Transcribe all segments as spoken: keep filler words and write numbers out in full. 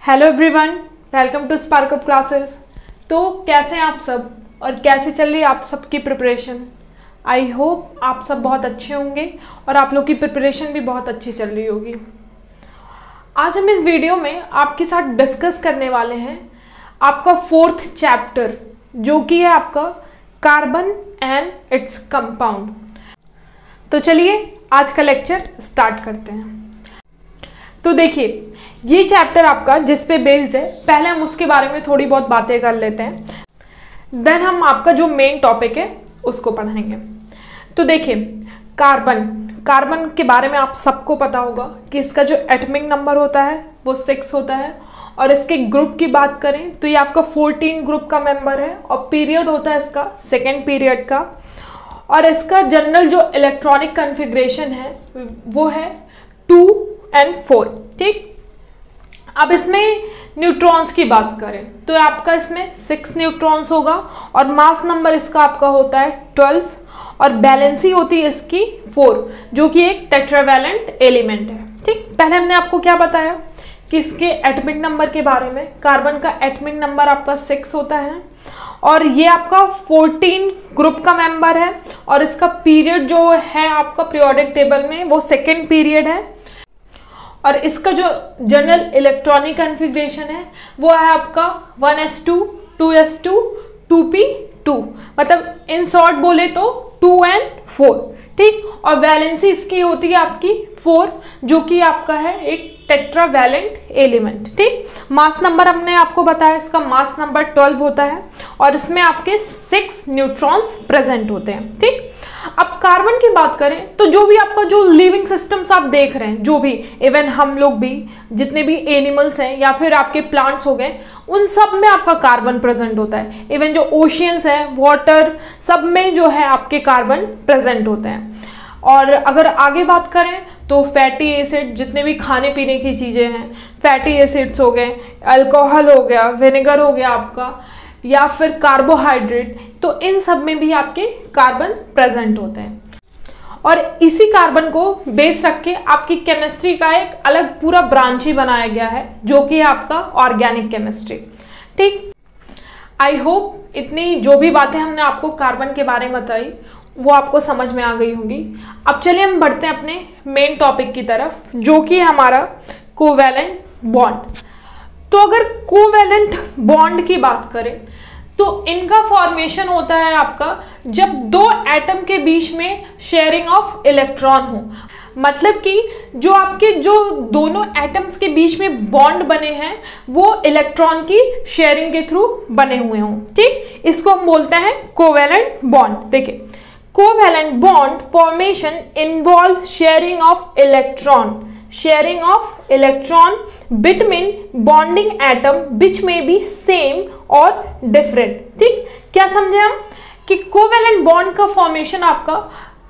Hello everyone, welcome to Spark Up classes. तो कैसे हैं आप सब और कैसे चल रही है आप सबकी प्रिपरेशन? आई होप आप सब बहुत अच्छे होंगे और आप लोग की प्रिपरेशन भी बहुत अच्छी चल रही होगी। आज हम इस वीडियो में आपके साथ डिस्कस करने वाले हैं आपका फोर्थ चैप्टर, जो कि है आपका कार्बन एंड इट्स कंपाउंड। तो चलिए आज का लेक्चर स्टार्ट करते हैं। तो देखिए, ये चैप्टर आपका जिस पे बेस्ड है, पहले हम उसके बारे में थोड़ी बहुत बातें कर लेते हैं, देन हम आपका जो मेन टॉपिक है उसको पढ़ाएंगे। तो देखिए, कार्बन कार्बन के बारे में आप सबको पता होगा कि इसका जो एटॉमिक नंबर होता है वो सिक्स होता है, और इसके ग्रुप की बात करें तो ये आपका फोर्टीन ग्रुप का मेंबर है, और पीरियड होता है इसका सेकेंड पीरियड का, और इसका जनरल जो इलेक्ट्रॉनिक कॉन्फ़िगरेशन है वो है टू एंड फोर। ठीक, अब इसमें न्यूट्रॉन्स की बात करें तो आपका इसमें सिक्स न्यूट्रॉन्स होगा, और मास नंबर इसका आपका होता है ट्वेल्व, और बैलेंसी होती है इसकी फोर, जो कि एक टेट्रावैलेंट एलिमेंट है। ठीक, पहले हमने आपको क्या बताया कि इसके एटॉमिक नंबर के बारे में। कार्बन का एटॉमिक नंबर आपका सिक्स होता है, और ये आपका फोर्टीन ग्रुप का मेंबर है, और इसका पीरियड जो है आपका पीरियोडिक टेबल में वो सेकेंड पीरियड है, और इसका जो जनरल इलेक्ट्रॉनिक कॉन्फ़िगरेशन है वो है आपका one S two, two S two, two P two, मतलब इन शॉर्ट बोले तो टू एंड फोर। ठीक, और वैलेंसी इसकी होती है आपकी फोर, जो कि आपका है एक टेट्रावैलेंट एलिमेंट। ठीक, मास नंबर हमने आपको बताया, इसका मास नंबर ट्वेल्व होता है, और इसमें आपके सिक्स न्यूट्रॉन्स प्रेजेंट होते हैं। ठीक, अब कार्बन की बात करें तो जो भी आपका जो लिविंग सिस्टम्स आप देख रहे हैं, जो भी इवन हम लोग भी, जितने भी एनिमल्स हैं या फिर आपके प्लांट्स हो गए, उन सब में आपका कार्बन प्रेजेंट होता है। इवन जो ओशियंस हैं, वाटर, सब में जो है आपके कार्बन प्रेजेंट होते हैं। और अगर आगे बात करें तो फैटी एसिड, जितने भी खाने पीने की चीज़ें हैं, फैटी एसिड्स हो गए, अल्कोहल हो गया, विनेगर हो गया आपका, या फिर कार्बोहाइड्रेट, तो इन सब में भी आपके कार्बन प्रेजेंट होते हैं। और इसी कार्बन को बेस रख के आपकी केमिस्ट्री का एक अलग पूरा ब्रांच ही बनाया गया है, जो कि है आपका ऑर्गेनिक केमिस्ट्री। ठीक, आई होप इतनी जो भी बातें हमने आपको कार्बन के बारे में बताई वो आपको समझ में आ गई होंगी। अब चलिए हम बढ़ते हैं अपने मेन टॉपिक की तरफ, जो कि हमारा कोवैलेंट बॉन्ड। तो अगर कोवैलेंट बॉन्ड की बात करें तो इनका फॉर्मेशन होता है आपका जब दो एटम के बीच में शेयरिंग ऑफ इलेक्ट्रॉन हो, मतलब कि जो आपके जो दोनों एटम्स के बीच में बॉन्ड बने हैं वो इलेक्ट्रॉन की शेयरिंग के थ्रू बने हुए हों। ठीक, इसको हम बोलते हैं कोवैलेंट बॉन्ड। देखिए, covalent bond formation involve sharing of electron sharing of electron between bonding atom which may be same or different। ठीक, क्या समझे हम कि कोवैलेंट बॉन्ड का फॉर्मेशन आपका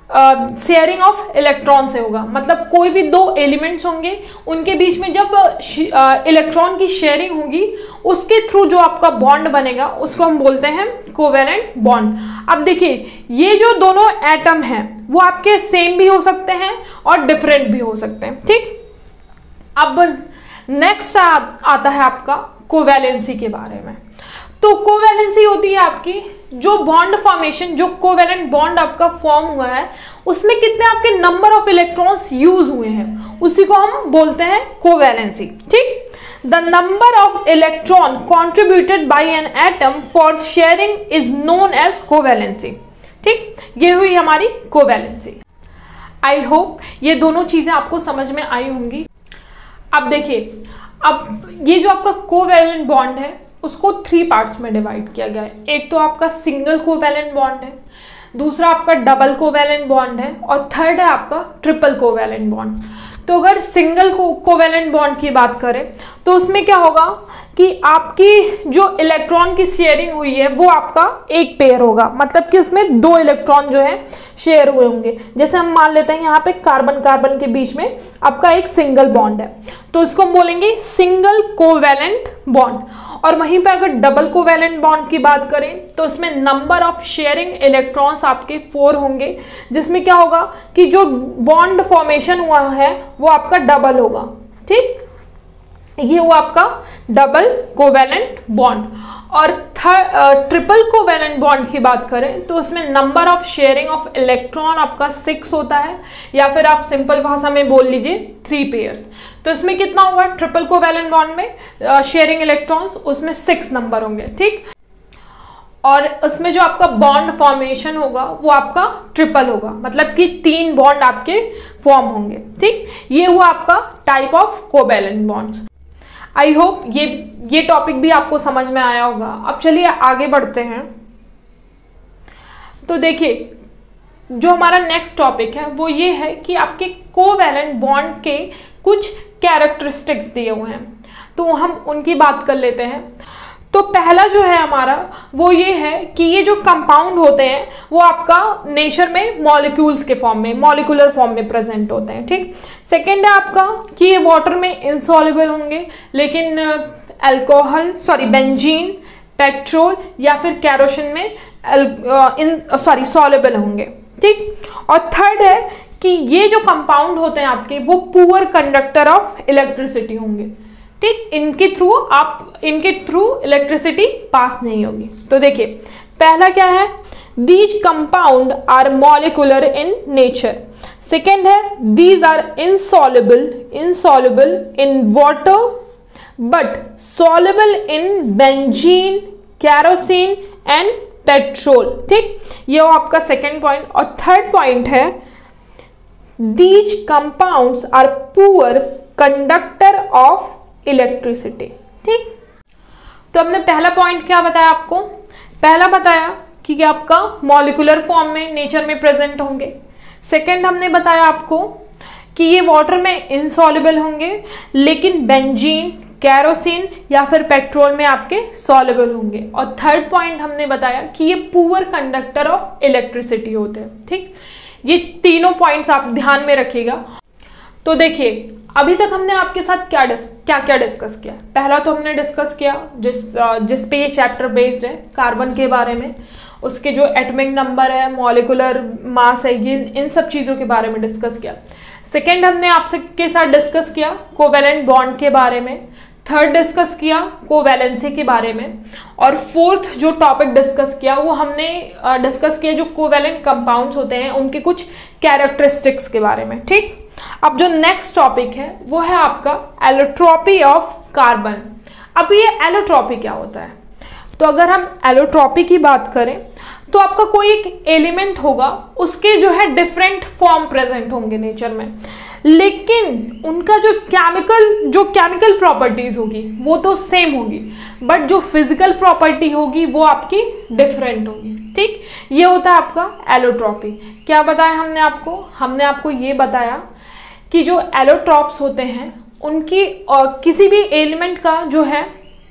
शेयरिंग ऑफ इलेक्ट्रॉन से होगा, मतलब कोई भी दो एलिमेंट्स होंगे उनके बीच में जब इलेक्ट्रॉन की शेयरिंग होगी उसके थ्रू जो आपका बॉन्ड बनेगा उसको हम बोलते हैं कोवैलेंट बॉन्ड। अब देखिए, ये जो दोनों एटम हैं वो आपके सेम भी हो सकते हैं और डिफरेंट भी हो सकते हैं। ठीक, अब नेक्स्ट आ, आता है आपका कोवैलेंसी के बारे में। तो कोवैलेंसी होती है आपकी जो बॉन्ड फॉर्मेशन, जो कोवैलेंट बॉन्ड आपका फॉर्म हुआ है उसमें कितने आपके नंबर ऑफ इलेक्ट्रॉन्स यूज हुए हैं, उसी को हम बोलते हैं कोवैलेंसी। ठीक, the number of electron contributed by an atom for sharing is known as covalency. ठीक, ये हुई हमारी कोवैलेंसी। आई होप ये दोनों चीजें आपको समझ में आई होंगी। अब देखिए, अब ये जो आपका कोवैलेंट बॉन्ड है उसको थ्री पार्ट्स में डिवाइड किया गया है। एक तो आपका सिंगल कोवैलेंट बॉन्ड है, दूसरा आपका डबल कोवैलेंट बॉन्ड है, और थर्ड है आपका ट्रिपल कोवैलेंट बॉन्ड। तो अगर सिंगल को कोवैलेंट बॉन्ड की बात करें तो उसमें क्या होगा कि आपकी जो इलेक्ट्रॉन की शेयरिंग हुई है वो आपका एक पेयर होगा, मतलब कि उसमें दो इलेक्ट्रॉन जो है शेयर हुए होंगे। जैसे हम मान लेते हैं यहाँ पे कार्बन कार्बन के बीच में आपका एक सिंगल बॉन्ड है, तो इसको हम बोलेंगे सिंगल कोवैलेंट बॉन्ड। और वहीं पे अगर डबल कोवैलेंट बॉन्ड की बात करें तो इसमें नंबर ऑफ शेयरिंग इलेक्ट्रॉन्स आपके फोर होंगे, जिसमें क्या होगा कि जो बॉन्ड फॉर्मेशन हुआ है वो आपका डबल होगा। ठीक, ये हुआ आपका डबल कोवेलेंट बॉन्ड। और ट्रिपल कोवेलेंट बॉन्ड की बात करें तो उसमें number of sharing of electron आपका सिक्स होता है, या फिर आप सिंपल भाषा में बोल लीजिए थ्री पेयर्स। तो इसमें कितना होगा ट्रिपल कोवेलेंट बॉन्ड में शेयरिंग इलेक्ट्रॉन्स, उसमें सिक्स नंबर होंगे, ठीक। और उसमें जो आपका बॉन्ड फॉर्मेशन होगा वो आपका ट्रिपल होगा, मतलब कि तीन बॉन्ड आपके फॉर्म होंगे, ठीक। ये हुआ आपका type of covalent bonds. I hope ये ये टॉपिक भी आपको समझ में आया होगा। अब चलिए आगे बढ़ते हैं। तो देखिए जो हमारा नेक्स्ट टॉपिक है वो ये है कि आपके कोवेलेंट बॉन्ड के कुछ कैरेक्टरिस्टिक्स दिए हुए हैं, तो हम उनकी बात कर लेते हैं। तो पहला जो है हमारा वो ये है कि ये जो कंपाउंड होते हैं वो आपका नेचर में मॉलिक्यूल्स के फॉर्म में, मॉलिक्यूलर फॉर्म में प्रेजेंट होते हैं, ठीक। सेकेंड है आपका कि ये वाटर में इनसॉल्युबल होंगे, लेकिन अल्कोहल सॉरी बेंजीन, पेट्रोल या फिर कैरोसिन में इन सॉरी सॉल्युबल होंगे, ठीक। और थर्ड है कि ये जो कंपाउंड होते हैं आपके वो पुअर कंडक्टर ऑफ इलेक्ट्रिसिटी होंगे, ठीक। इनके थ्रू आप इनके थ्रू इलेक्ट्रिसिटी पास नहीं होगी। तो देखिए पहला क्या है, these compound are molecular in nature. Second है these are insoluble insoluble in water but soluble in benzene, kerosene and petrol, ठीक। ये आपका सेकेंड पॉइंट। और थर्ड पॉइंट है these compounds are poor conductor of electricity, ठीक। तो हमने पहला पॉइंट क्या बताया आपको, पहला बताया कि आपका मॉलिक्यूलर फॉर्म में नेचर में प्रेजेंट होंगे। सेकंड हमने बताया आपको कि ये वाटर में इनसॉल्युबल होंगे, लेकिन बेंजीन, कैरोसिन या फिर पेट्रोल में आपके सॉल्युबल होंगे। और थर्ड पॉइंट हमने बताया कि ये पुअर कंडक्टर ऑफ इलेक्ट्रिसिटी होते हैं, ठीक। ये तीनों पॉइंट्स आप ध्यान में रखिएगा। तो देखिए अभी तक हमने आपके साथ क्या डिस क्या क्या डिस्कस किया। पहला तो हमने डिस्कस किया जिस जिस पे ये चैप्टर बेस्ड है, कार्बन के बारे में, उसके जो एटॉमिक नंबर है, मॉलिक्यूलर मास है, ये इन सब चीज़ों के बारे में डिस्कस किया। सेकेंड हमने आपसे के साथ डिस्कस किया कोवेलेंट बॉन्ड के बारे में। थर्ड डिस्कस किया कोवैलेंसी के बारे में। और फोर्थ जो टॉपिक डिस्कस किया वो हमने डिस्कस किया जो कोवैलेंट कंपाउंड्स होते हैं उनके कुछ कैरेक्टरिस्टिक्स के बारे में, ठीक। अब जो नेक्स्ट टॉपिक है वो है आपका एलोट्रॉपी ऑफ कार्बन। अब ये एलोट्रॉपी क्या होता है, तो अगर हम एलोट्रॉपी की बात करें तो आपका कोई एक एलिमेंट होगा, उसके जो है डिफरेंट फॉर्म प्रेजेंट होंगे नेचर में, लेकिन उनका जो केमिकल जो केमिकल प्रॉपर्टीज होगी वो तो सेम होगी, बट जो फिजिकल प्रॉपर्टी होगी वो आपकी डिफरेंट होगी, ठीक। ये होता है आपका एलोट्रॉपी। क्या बताया हमने आपको, हमने आपको ये बताया कि जो एलोट्रॉप्स होते हैं उनकी और किसी भी एलिमेंट का जो है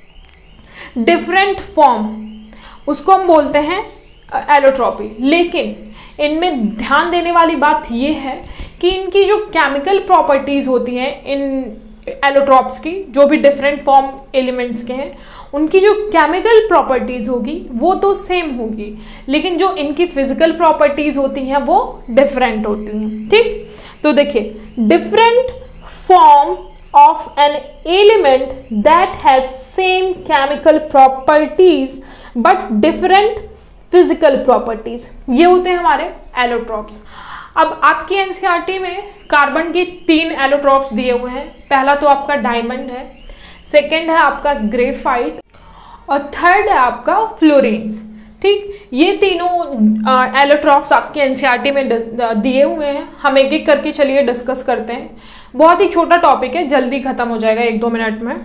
डिफरेंट फॉर्म, उसको हम बोलते हैं एलोट्रॉपी। लेकिन इनमें ध्यान देने वाली बात ये है कि इनकी जो केमिकल प्रॉपर्टीज होती हैं इन एलोट्रॉप्स की, जो भी डिफरेंट फॉर्म एलिमेंट्स के हैं, उनकी जो केमिकल प्रॉपर्टीज होगी वो तो सेम होगी, लेकिन जो इनकी फिजिकल प्रॉपर्टीज होती हैं वो डिफरेंट होती हैं, ठीक। तो देखिए different form of an element that has same chemical properties but different physical properties, ये होते हैं हमारे एलोट्रॉप्स। अब आपकी एनसीईआरटी में कार्बन की तीन एलोट्रॉप्स दिए हुए हैं। पहला तो आपका डायमंड है, सेकंड है आपका ग्रेफाइट और थर्ड है आपका फ्लोरीन्स, ठीक। ये तीनों एलोट्रॉप्स आपके एनसीईआरटी में दिए हुए हैं। हम एक एक करके चलिए डिस्कस करते हैं। बहुत ही छोटा टॉपिक है, जल्दी खत्म हो जाएगा एक दो मिनट में।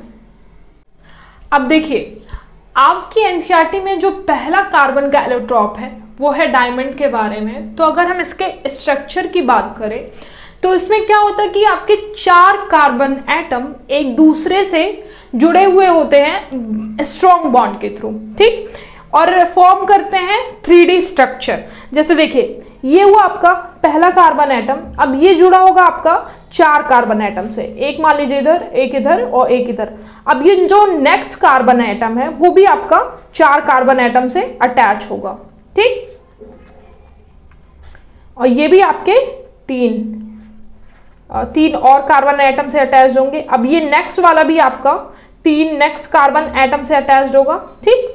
अब देखिए आपकी एनसीईआरटी में जो पहला कार्बन का एलोट्रॉप है वो है डायमंड के बारे में। तो अगर हम इसके स्ट्रक्चर की बात करें तो इसमें क्या होता है कि आपके चार कार्बन एटम एक दूसरे से जुड़े हुए होते हैं स्ट्रॉन्ग बॉन्ड के थ्रू, ठीक, और फॉर्म करते हैं थ्री डी स्ट्रक्चर। जैसे देखिए ये हुआ आपका पहला कार्बन एटम, अब ये जुड़ा होगा आपका चार कार्बन एटम से, एक मान लीजिए इधर, एक इधर और एक इधर। अब ये जो नेक्स्ट कार्बन एटम है वो भी आपका चार कार्बन एटम से अटैच होगा, ठीक, और ये भी आपके तीन। तीन और कार्बन एटम से अटैच होंगे। अब ये नेक्स्ट वाला भी आपका तीन नेक्स्ट कार्बन एटम से अटैच होगा। ठीक,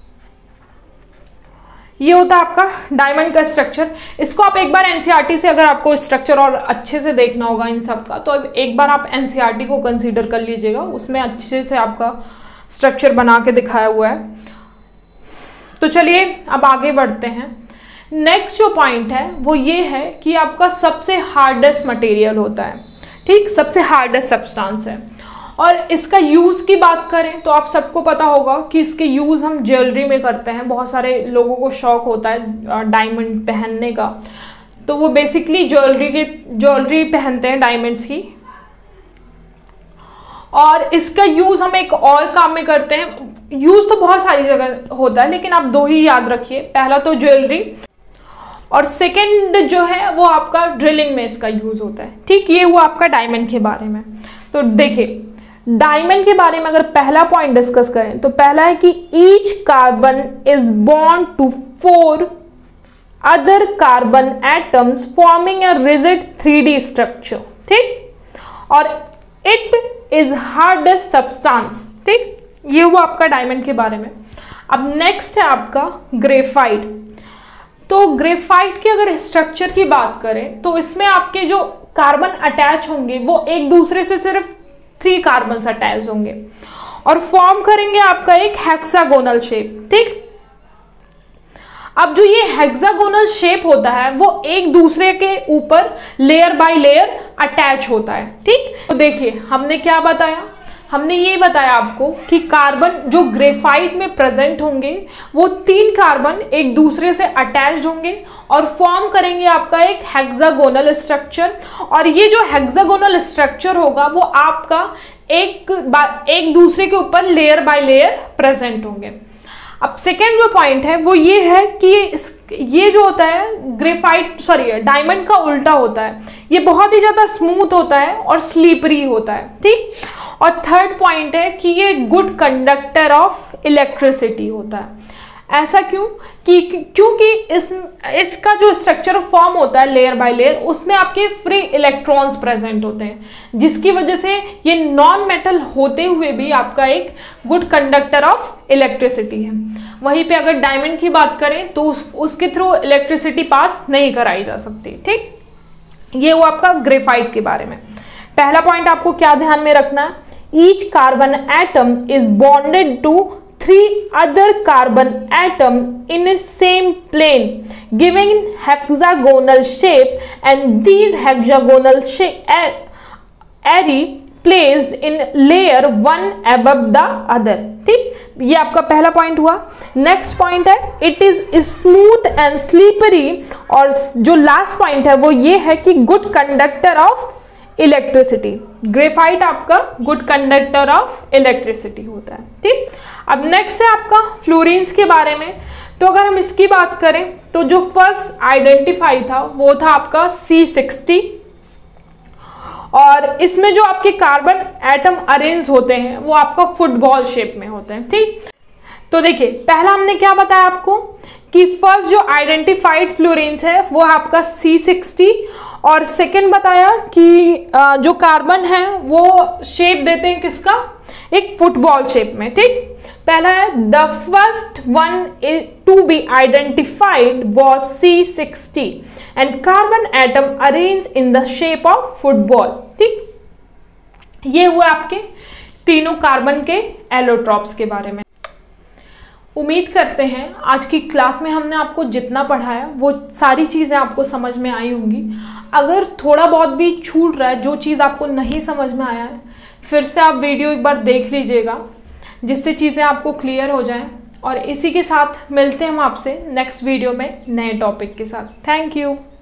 ये होता है आपका डायमंड का स्ट्रक्चर। इसको आप एक बार एनसीईआरटी से, अगर आपको स्ट्रक्चर और अच्छे से देखना होगा इन सब का, तो अब एक बार आप एनसीईआरटी को कंसीडर कर लीजिएगा, उसमें अच्छे से आपका स्ट्रक्चर बना के दिखाया हुआ है। तो चलिए अब आगे बढ़ते हैं। नेक्स्ट जो पॉइंट है वो ये है कि आपका सबसे हार्डेस्ट मटेरियल होता है। ठीक, सबसे हार्डेस्ट सब्सटेंस है। और इसका यूज की बात करें तो आप सबको पता होगा कि इसके यूज हम ज्वेलरी में करते हैं। बहुत सारे लोगों को शौक होता है डायमंड पहनने का, तो वो बेसिकली ज्वेलरी के ज्वेलरी पहनते हैं डायमंड्स की। और इसका यूज हम एक और काम में करते हैं। यूज तो बहुत सारी जगह होता है, लेकिन आप दो ही याद रखिए। पहला तो ज्वेलरी, और सेकंड जो है वो आपका ड्रिलिंग में इसका यूज होता है। ठीक, ये हुआ आपका डायमंड के बारे में। तो देखिए, डायमंड के बारे में अगर पहला पॉइंट डिस्कस करें तो पहला है कि each carbon is bond to four other carbon atoms forming a rigid three D structure. ठीक, और इट इज हार्डेस्ट सब्सटेंस। ठीक, ये हुआ आपका डायमंड के बारे में। अब नेक्स्ट है आपका ग्रेफाइट। तो ग्रेफाइट के अगर स्ट्रक्चर की बात करें तो इसमें आपके जो कार्बन अटैच होंगे वो एक दूसरे से सिर्फ थ्री कार्बन अटैच होंगे और फॉर्म करेंगे आपका एक हेक्सागोनल शेप। ठीक, अब जो ये हेक्सागोनल शेप होता है वो एक दूसरे के ऊपर लेयर बाय लेयर अटैच होता है। ठीक, तो देखिए हमने क्या बताया, हमने ये बताया आपको कि कार्बन जो ग्रेफाइट में प्रेजेंट होंगे वो तीन कार्बन एक दूसरे से अटैच्ड होंगे और फॉर्म करेंगे आपका एक हेक्सागोनल स्ट्रक्चर। और ये जो हेक्सागोनल स्ट्रक्चर होगा वो आपका एक एक दूसरे के ऊपर लेयर बाय लेयर प्रेजेंट होंगे। अब सेकेंड जो पॉइंट है वो ये है कि इस ये जो होता है ग्रेफाइट सॉरी डायमंड का उल्टा होता है। ये बहुत ही ज्यादा स्मूथ होता है और स्लीपरी होता है। ठीक, और थर्ड पॉइंट है कि ये गुड कंडक्टर ऑफ इलेक्ट्रिसिटी होता है। ऐसा क्यों? कि क्योंकि इस इसका जो स्ट्रक्चर फॉर्म होता है लेयर बाय लेयर, उसमें आपके फ्री इलेक्ट्रॉन्स प्रेजेंट होते हैं, जिसकी वजह से ये नॉन मेटल होते हुए भी आपका एक गुड कंडक्टर ऑफ इलेक्ट्रिसिटी है। वहीं पे अगर डायमंड की बात करें तो उस, उसके थ्रू इलेक्ट्रिसिटी पास नहीं कराई जा सकती। ठीक, ये वो आपका ग्रेफाइट के बारे में। पहला पॉइंट आपको क्या ध्यान में रखना है, each carbon atom is bonded to three other carbon atom in a same plane giving hexagonal shape, and these hexagonal shape array placed in layer one above the other। ठीक, ये आपका पहला पॉइंट हुआ। नेक्स्ट पॉइंट है it is smooth and slippery, और जो last point है वो ये है कि good conductor of electricity. Graphite आपका गुड कंडक्टर ऑफ इलेक्ट्रिसिटी होता है। ठीक, अब नेक्स्ट है आपका फ्लोरीन्स के बारे में। तो अगर हम इसकी बात करें तो जो फर्स्ट आइडेंटिफाई था वो था आपका सी सिक्सटी, और इसमें जो आपके कार्बन एटम अरेंज होते हैं वो आपका फुटबॉल शेप में होते हैं। ठीक, तो देखिए पहला हमने क्या बताया आपको कि फर्स्ट जो आइडेंटिफाइड फ्लोरीन्स है वो है आपका सी सिक्सटी, और सेकेंड बताया कि जो कार्बन है वो शेप देते हैं किसका, एक फुटबॉल शेप में। ठीक, पहला है the first one to be identified was C sixty and carbon atom arrange in the shape of football. ठीक, ये हुआ आपके तीनों कार्बन के एलोट्रॉप्स के बारे में। उम्मीद करते हैं आज की क्लास में हमने आपको जितना पढ़ाया वो सारी चीज़ें आपको समझ में आई होंगी। अगर थोड़ा बहुत भी छूट रहा है, जो चीज़ आपको नहीं समझ में आया है, फिर से आप वीडियो एक बार देख लीजिएगा, जिससे चीज़ें आपको क्लियर हो जाएं। और इसी के साथ मिलते हैं हम आपसे नेक्स्ट वीडियो में नए टॉपिक के साथ। Thank you.